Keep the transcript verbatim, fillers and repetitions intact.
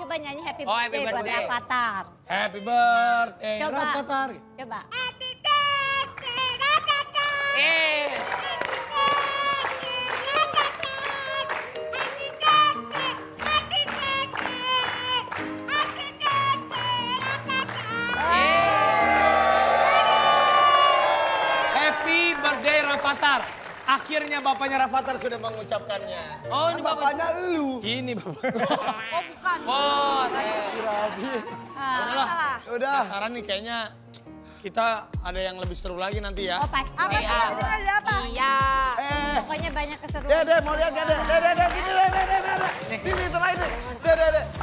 coba nyanyi happy Oh, happy birthday buat birthday. Rafathar. Happy birthday, Coba. Rafathar. Coba. Eh. Happy birthday Rafathar. Akhirnya bapaknya Rafathar sudah mengucapkannya. Oh, ini bapaknya. Bapaknya lu. Ini bapak. Oh bukan. Bot. Eh. Rabi. Ah, Udahlah. salah. Udah. Saran nih kayaknya kita ada yang lebih seru lagi nanti ya. Oh pasti. Apa sih? Iya. Abis itu ada apa? Iya. Eh. Pokoknya banyak keseruan. Deh, deh, mau lihat gak, deh? Deh, deh, deh, gini, deh, deh, deh, deh, deh. Ini, terakhir, deh. Deh, deh, deh.